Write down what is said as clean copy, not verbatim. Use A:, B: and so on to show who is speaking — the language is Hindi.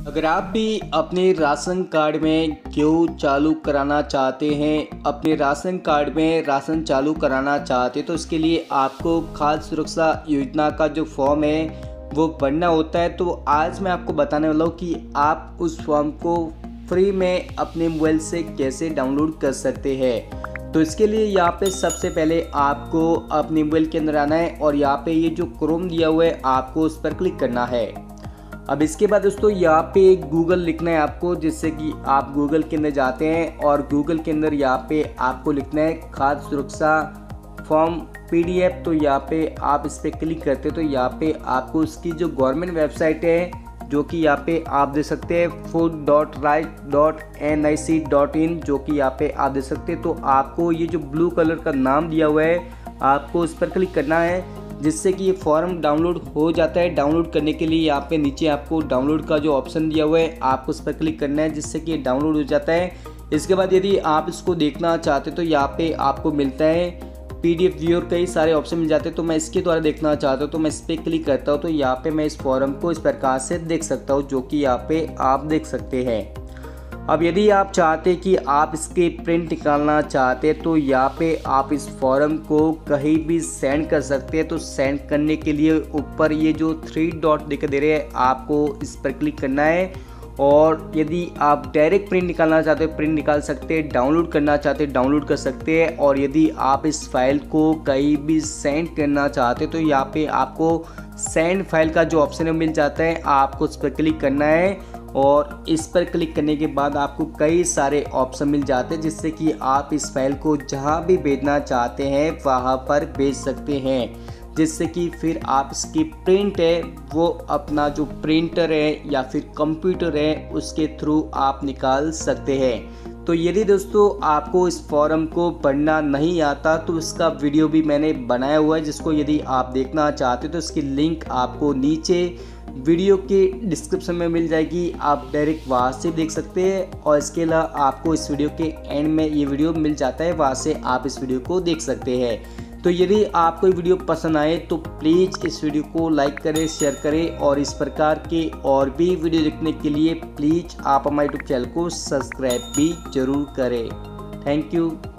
A: अगर आप भी अपने राशन कार्ड में क्यू चालू कराना चाहते हैं, अपने राशन कार्ड में राशन चालू कराना चाहते हैं तो उसके लिए आपको खाद्य सुरक्षा योजना का जो फॉर्म है वो भरना होता है। तो आज मैं आपको बताने वाला हूँ कि आप उस फॉर्म को फ्री में अपने मोबाइल से कैसे डाउनलोड कर सकते हैं। तो इसके लिए यहाँ पे सबसे पहले आपको अपने मोबाइल के अंदर आना है और यहाँ पे ये जो क्रोम दिया हुआ है आपको उस पर क्लिक करना है। अब इसके बाद दोस्तों यहाँ पे गूगल लिखना है आपको, जिससे कि आप गूगल के अंदर जाते हैं और गूगल के अंदर यहाँ पे आपको लिखना है खाद्य सुरक्षा फॉर्म PDF। तो यहाँ पे आप इस पर क्लिक करते हैं तो यहाँ पे आपको उसकी जो गवर्नमेंट वेबसाइट है जो कि यहाँ पे आप दे सकते हैं food.right.nic.in, जो कि यहाँ पे आप दे सकते हैं। तो आपको ये जो ब्लू कलर का नाम दिया हुआ है आपको उस पर क्लिक करना है, जिससे कि ये फॉर्म डाउनलोड हो जाता है। डाउनलोड करने के लिए यहाँ पे नीचे आपको डाउनलोड का जो ऑप्शन दिया हुआ है आपको उस पर क्लिक करना है, जिससे कि ये डाउनलोड हो जाता है। इसके बाद यदि आप इसको देखना चाहते तो यहाँ पे आपको मिलता है PDF व्यू और कई सारे ऑप्शन मिल जाते हैं। तो मैं इसके द्वारा देखना चाहता हूँ तो मैं इस पर क्लिक करता हूँ तो यहाँ पे मैं इस फॉर्म को इस प्रकार से देख सकता हूँ, जो कि यहाँ पे आप देख सकते हैं। अब यदि आप चाहते हैं कि आप इसके प्रिंट निकालना चाहते हैं तो यहाँ पे आप इस फॉर्म को कहीं भी सेंड कर सकते हैं। तो सेंड करने के लिए ऊपर ये जो 3 डॉट दिखाई दे रहे हैं आपको इस पर क्लिक करना है। और यदि आप डायरेक्ट प्रिंट निकालना चाहते हैं प्रिंट निकाल सकते हैं, डाउनलोड करना चाहते हैं डाउनलोड कर सकते हैं। और यदि आप इस फाइल को कहीं भी सेंड करना चाहते हैं तो यहाँ पे आपको सेंड फाइल का जो ऑप्शन है मिल जाता है, आपको उस पर क्लिक करना है। और इस पर क्लिक करने के बाद आपको कई सारे ऑप्शन मिल जाते हैं, जिससे कि आप इस फाइल को जहाँ भी भेजना चाहते हैं वहाँ पर भेज सकते हैं, जिससे कि फिर आप इसकी प्रिंट है वो अपना जो प्रिंटर है या फिर कंप्यूटर है उसके थ्रू आप निकाल सकते हैं। तो यदि दोस्तों आपको इस फॉर्म को पढ़ना नहीं आता तो इसका वीडियो भी मैंने बनाया हुआ है, जिसको यदि आप देखना चाहते हो तो इसकी लिंक आपको नीचे वीडियो के डिस्क्रिप्शन में मिल जाएगी, आप डायरेक्ट वहाँ से देख सकते हैं। और इसके अलावा आपको इस वीडियो के एंड में ये वीडियो मिल जाता है, वहाँ से आप इस वीडियो को देख सकते हैं। तो यदि आपको वीडियो पसंद आए तो प्लीज़ इस वीडियो को लाइक करें, शेयर करें और इस प्रकार के और भी वीडियो देखने के लिए प्लीज़ आप हमारे यूट्यूब चैनल को सब्सक्राइब भी ज़रूर करें। Thank you.